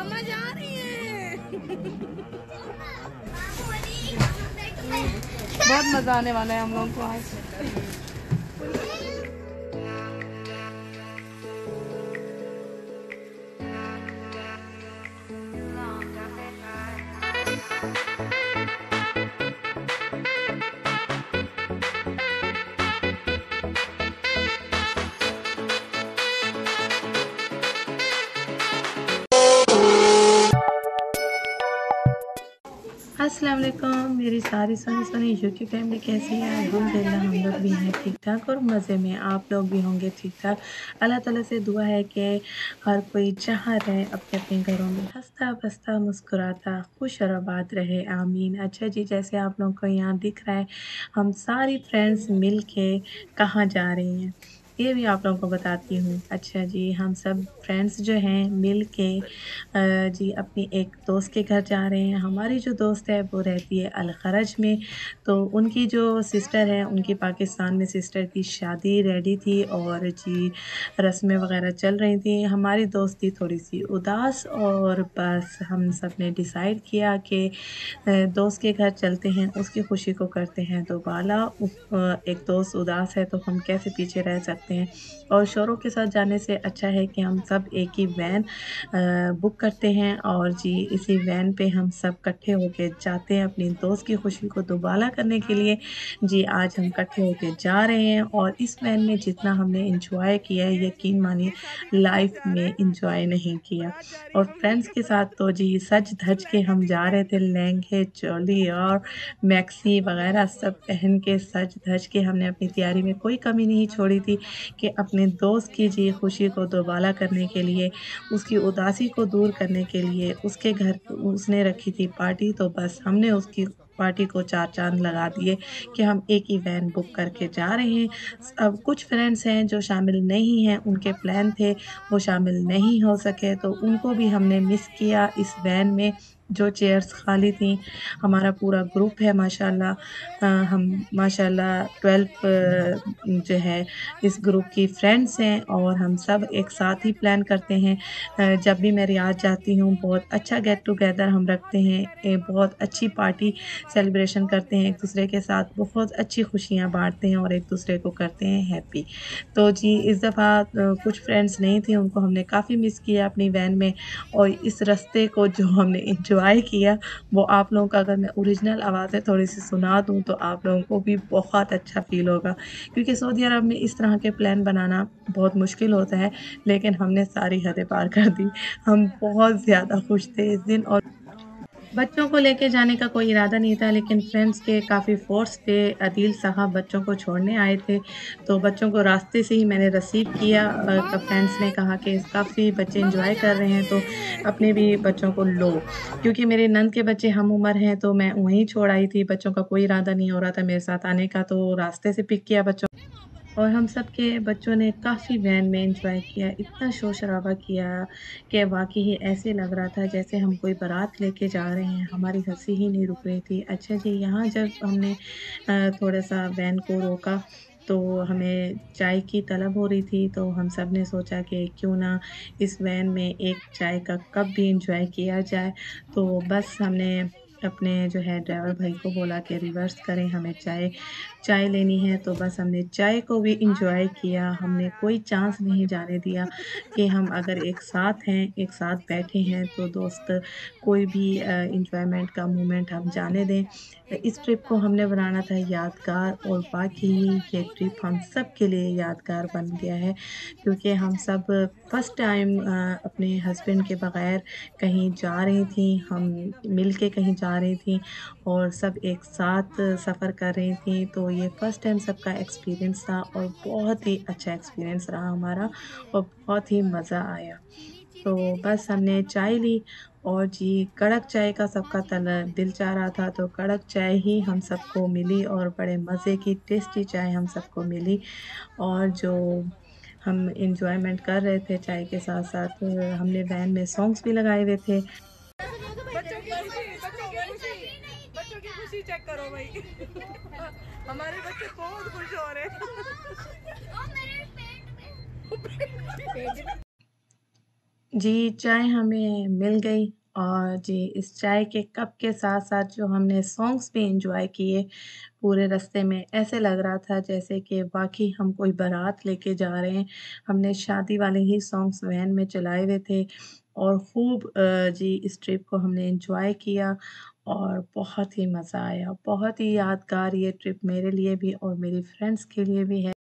मम्मा जा रही है। बहुत मजा आने वाला है हम लोगों को आज। अस्सलाम वालेकुम मेरी सारी सोनी यूट्यूब फैमिली कैसी है। अल्हम्दुलिल्लाह हम लोग भी हैं ठीक ठाक और मज़े में। आप लोग भी होंगे ठीक ठाक। अल्लाह ताला से दुआ है कि हर कोई जहाँ रहे अपने अपने घरों में हंसता बसता मुस्कुराता खुश और आबाद रहे, आमीन। अच्छा जी, जैसे आप लोगों को यहाँ दिख रहा है हम सारी फ्रेंड्स मिल के कहाँ जा रही हैं ये भी आप लोगों को बताती हूँ। अच्छा जी, हम सब फ्रेंड्स जो हैं मिल के जी अपनी एक दोस्त के घर जा रहे हैं। हमारी जो दोस्त है वो रहती है अल-खरज में, तो उनकी जो सिस्टर है उनकी पाकिस्तान में सिस्टर की शादी रेडी थी और जी रस्में वग़ैरह चल रही थी। हमारी दोस्त थी थोड़ी-सी उदास और बस हम सब ने डिसाइड किया कि दोस्त के घर चलते हैं, उसकी खुशी को करते हैं दोबाला। एक दोस्त उदास है तो हम कैसे पीछे रह सकते हैं और शौरों के साथ जाने से अच्छा है कि हम सब एक ही वैन बुक करते हैं और जी इसी वैन पे हम सब इकट्ठे होके जाते हैं अपनी दोस्त की खुशी को दुबाला करने के लिए। जी आज हम इकट्ठे होके जा रहे हैं और इस वैन में जितना हमने एंजॉय किया है यकीन मानिए लाइफ में एंजॉय नहीं किया। और फ्रेंड्स के साथ तो जी सज धज के हम जा रहे थे, लहंगे चोली और मैक्सी वगैरह सब पहन के सज धज के हमने अपनी तैयारी में कोई कमी नहीं छोड़ी थी कि अपने दोस्त की जी खुशी को दोबाला करने के लिए, उसकी उदासी को दूर करने के लिए उसके घर उसने रखी थी पार्टी, तो बस हमने उसकी पार्टी को 4 चाँद लगा दिए कि हम एक ही वैन बुक करके जा रहे हैं। अब कुछ फ्रेंड्स हैं जो शामिल नहीं हैं, उनके प्लान थे वो शामिल नहीं हो सके तो उनको भी हमने मिस किया इस वैन में। जो चेयर्स खाली थीं, हमारा पूरा ग्रुप है माशाल्लाह। हम माशाल्लाह 12 जो है इस ग्रुप की फ्रेंड्स हैं और हम सब एक साथ ही प्लान करते हैं। जब भी मैं रियाद जाती हूँ बहुत अच्छा गेट टुगेदर हम रखते हैं, बहुत अच्छी पार्टी सेलिब्रेशन करते हैं, एक दूसरे के साथ बहुत अच्छी खुशियाँ बाँटते हैं और एक दूसरे को करते हैं हैप्पी। तो जी इस दफ़ा कुछ फ्रेंड्स नहीं थी, उनको हमने काफ़ी मिस किया अपनी वैन में और इस रास्ते को जो हमने एन्जॉय किया वो आप लोगों को अगर मैं ओरिजिनल आवाज़ें थोड़ी-सी सुना दूँ तो आप लोगों को भी बहुत अच्छा फ़ील होगा। क्योंकि सऊदी अरब में इस तरह के प्लान बनाना बहुत मुश्किल होता है, लेकिन हमने सारी हदें पार कर दी। हम बहुत ज़्यादा खुश थे इस दिन और बच्चों को लेके जाने का कोई इरादा नहीं था, लेकिन फ्रेंड्स के काफ़ी फ़ोर्स पे अदील साहब बच्चों को छोड़ने आए थे, तो बच्चों को रास्ते से ही मैंने रिसीव किया। फ्रेंड्स ने कहा कि काफ़ी बच्चे एन्जॉय कर रहे हैं, तो अपने भी बच्चों को लो। क्योंकि मेरे नंद के बच्चे हम उम्र हैं, तो मैं वहीं छोड़ आई थी, बच्चों का कोई इरादा नहीं हो रहा था मेरे साथ आने का, तो रास्ते से पिक किया बच्चों और हम सब के बच्चों ने काफ़ी वैन में एन्जॉय किया, इतना शोर-शराबा किया कि वाक़ई ही ऐसे लग रहा था जैसे हम कोई बारात लेके जा रहे हैं, हमारी हँसी ही नहीं रुक रही थी। अच्छा जी, यहाँ जब हमने थोड़ा-सा वैन को रोका, तो हमें चाय की तलब हो रही थी, तो हम सब ने सोचा कि क्यों ना इस वैन में एक चाय का कप भी एन्जॉय किया जाए। तो बस हमने अपने जो है ड्राइवर भाई को बोला कि रिवर्स करें, हमें चाय चाय लेनी है, तो बस हमने चाय को भी एन्जॉय किया। हमने कोई चांस नहीं जाने दिया कि हम अगर एक साथ हैं, एक साथ बैठे हैं, तो दोस्त कोई भी एन्जॉयमेंट का मोमेंट हम जाने दें। इस ट्रिप को हमने बनाना था यादगार और वाक़ई ये ट्रिप हम सब के लिए यादगार बन गया है, क्योंकि हम सब फर्स्ट टाइम अपने हस्बैंड के बगैर कहीं जा रही थी, हम मिल के कहीं जा रही थी और सब एक साथ सफ़र कर रही थी, तो ये फ़र्स्ट टाइम सबका एक्सपीरियंस था और बहुत ही अच्छा एक्सपीरियंस रहा हमारा और बहुत ही मज़ा आया। तो बस हमने चाय ली और जी कड़क चाय का सबका दिल चाह रहा था, तो कड़क चाय ही हम सबको मिली और बड़े मज़े की टेस्टी चाय हम सबको मिली और जो हम एन्जॉयमेंट कर रहे थे चाय के साथ-साथ हमने वैन में सॉन्ग्स भी लगाए हुए थे। बच्चों की खुशी चेक करो भाई। हमारे बच्चे बहुत खुश हो रहे हैं। जी, चाय हमें मिल गई और जी इस चाय के कप के साथ-साथ जो हमने सॉन्ग्स भी एन्जॉय किए पूरे रास्ते में, ऐसे लग रहा था जैसे कि वाक़ई हम कोई बारात लेके जा रहे हैं। हमने शादी वाले ही सॉन्ग्स वैन में चलाए हुए थे और खूब जी इस ट्रिप को हमने एन्जॉय किया और बहुत ही मज़ा आया। बहुत ही यादगार ये ट्रिप मेरे लिए भी और मेरी फ्रेंड्स के लिए भी है।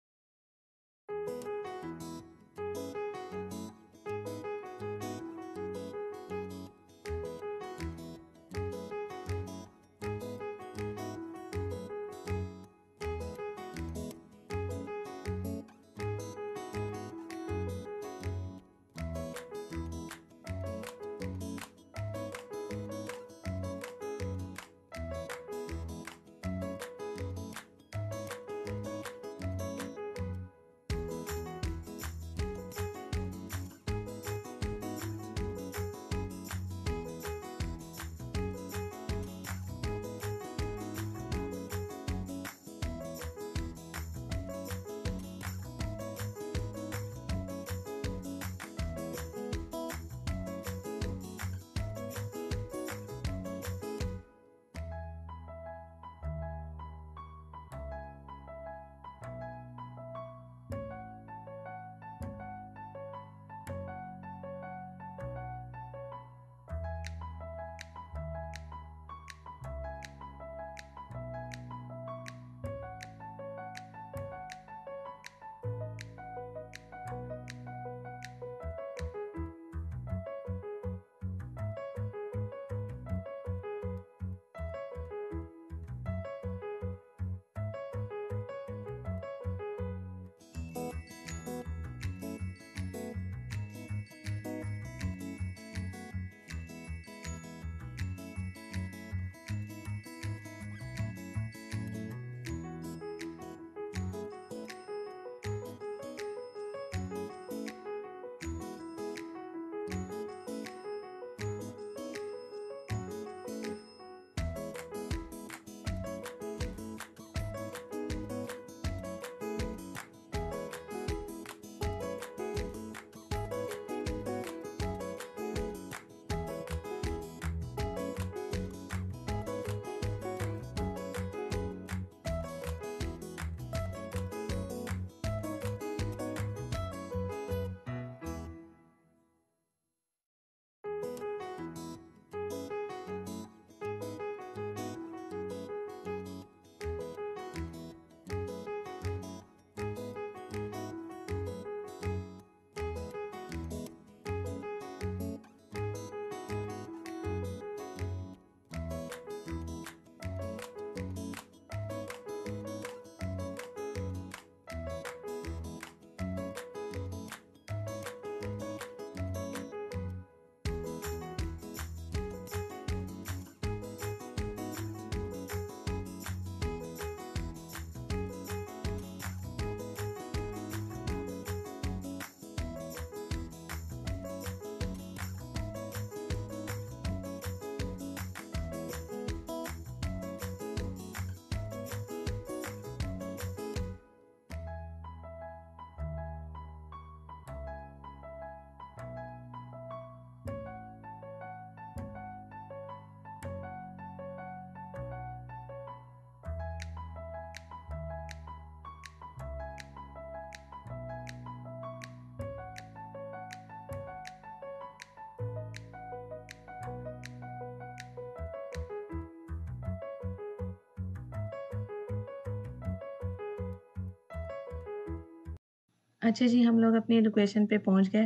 अच्छा जी, हम लोग अपनी लोकेशन पे पहुँच गए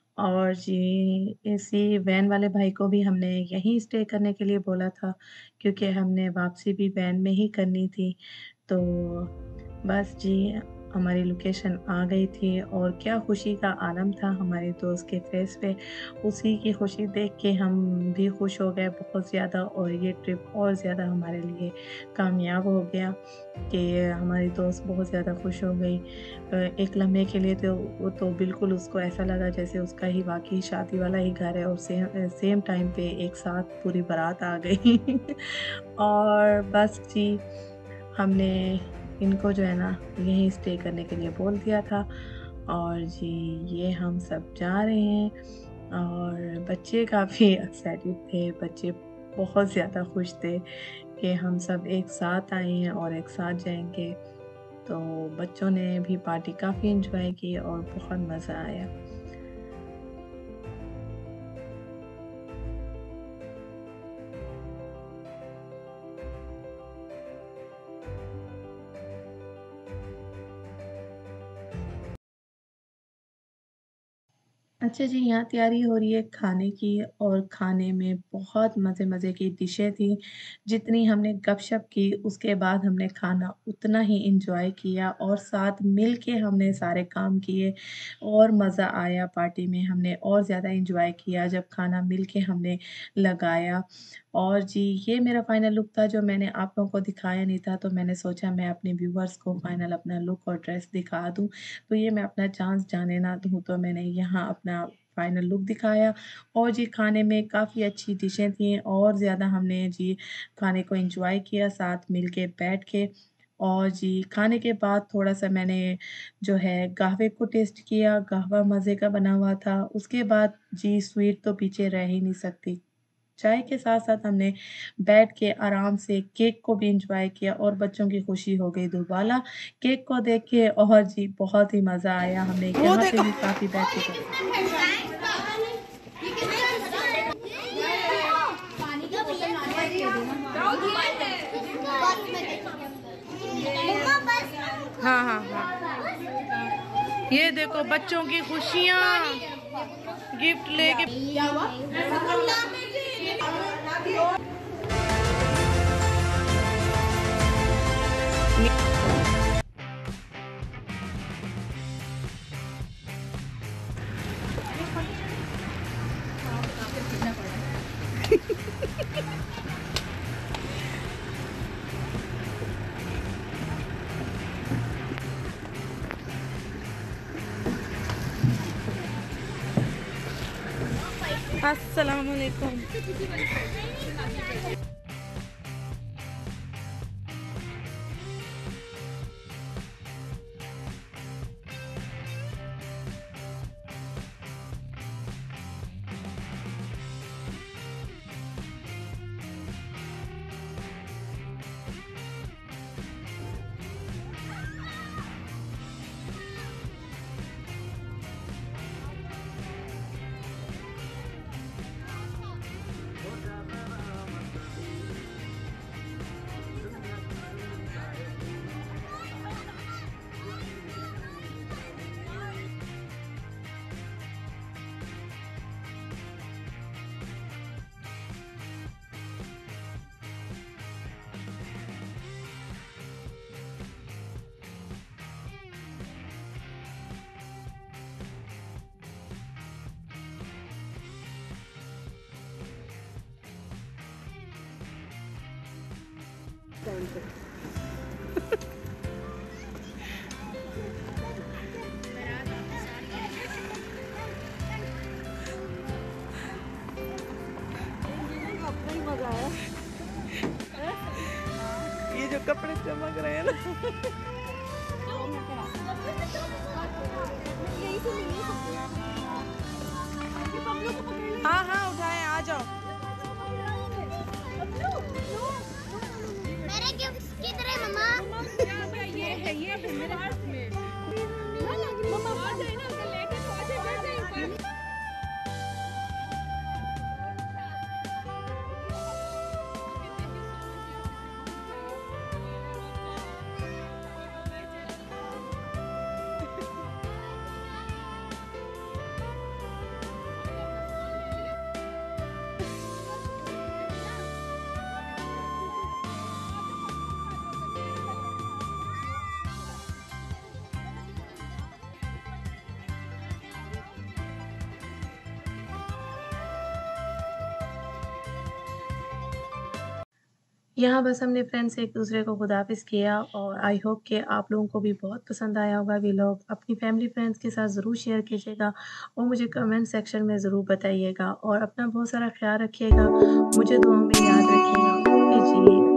और जी इसी वैन वाले भाई को भी हमने यहीं स्टे करने के लिए बोला था क्योंकि हमने वापसी भी वैन में ही करनी थी। तो बस जी हमारी लोकेशन आ गई थी और क्या खुशी का आलम था हमारे दोस्त के फेस पे। उसी की खुशी देख के हम भी खुश हो गए बहुत ज़्यादा और ये ट्रिप और ज़्यादा हमारे लिए कामयाब हो गया कि हमारी दोस्त बहुत ज़्यादा खुश हो गई। एक लम्हे के लिए तो वो तो बिल्कुल उसको ऐसा लगा जैसे उसका ही वाक़ई शादी वाला ही घर है और सेम टाइम पे एक साथ पूरी बारात आ गई। और बस जी हमने इनको जो है ना यहीं स्टे करने के लिए बोल दिया था और जी ये हम सब जा रहे हैं और बच्चे काफ़ी एक्साइटेड थे, बच्चे बहुत ज़्यादा खुश थे कि हम सब एक साथ आए हैं और एक साथ जाएँगे। तो बच्चों ने भी पार्टी काफ़ी एन्जॉय की और बहुत मज़ा आया। अच्छा जी, यहाँ तैयारी हो रही है खाने की और खाने में बहुत मज़े-मज़े की डिशें थी। जितनी हमने गपशप की उसके बाद हमने खाना उतना ही एन्जॉय किया और साथ मिल के हमने सारे काम किए और मज़ा आया पार्टी में। हमने और ज़्यादा एन्जॉय किया जब खाना मिल के हमने लगाया। और जी, ये मेरा फाइनल लुक था जो मैंने आप लोगों को दिखाया नहीं था, तो मैंने सोचा मैं अपने व्यूअर्स को फाइनल अपना लुक और ड्रेस दिखा दूँ। तो ये मैं अपना चांस जाने ना दूँ, तो मैंने यहाँ अपना फाइनल लुक दिखाया। और जी, खाने में काफ़ी अच्छी डिशें थीं और ज़्यादा हमने जी खाने को एंजॉय किया साथ मिल के बैठ के। और जी, खाने के बाद थोड़ा-सा मैंने जो है कहवे को टेस्ट किया, कहवा मज़े का बना हुआ था। उसके बाद जी स्वीट तो पीछे रह ही नहीं सकती। चाय के साथ-साथ हमने बैठ के आराम से केक को भी एन्जॉय किया और बच्चों की खुशी हो गई दुबाला। केक को देख के और जी बहुत ही मज़ा आया। हमने वो यहाँ पे देखो। भी काफ़ी बैठ के गप हाँ हाँ हाँ, ये देखो बच्चों की खुशियाँ, गिफ्ट लेके। क्या हुआ? अस्सलाम वालेकुम। ये जो कपड़े चमक रहे हैं ना। हाँ हाँ उठाए, आ जाओ। मेरे गिफ्ट्स किधर है मम्मा? ये है मेरे हाथ में। मम्मा आ जाए ना, लेके तो आ जाए, बैठ जाए ऊपर। यहाँ बस हमने फ्रेंड्स एक-दूसरे को खुदाफ़िज़ किया और आई होप कि आप लोगों को भी बहुत पसंद आया होगा व्लॉग। अपनी फैमिली फ्रेंड्स के साथ ज़रूर शेयर कीजिएगा और मुझे कमेंट सेक्शन में ज़रूर बताइएगा और अपना बहुत सारा ख़्याल रखिएगा। मुझे दुआओं में याद रखिएगा। ओके जी।